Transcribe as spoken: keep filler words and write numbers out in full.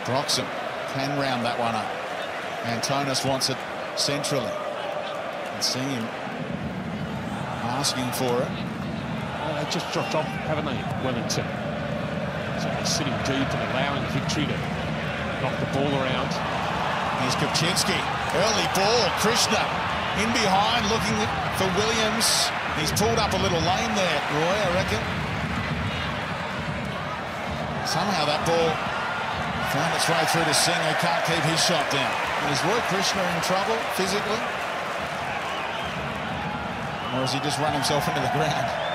Broxham can round that one up. Antonis wants it centrally. And see him asking for it. Oh, they just dropped off, haven't they, Wellington? So they're sitting deep and allowing Victory to knock the ball around. Here's Kopczynski. Early ball. Krishna in behind looking for Williams. He's pulled up a little lane there, Roy, I reckon. Somehow that ball found its way through to Singh, who can't keep his shot down. Is Roy Krishna in trouble physically? Or has he just run himself into the ground?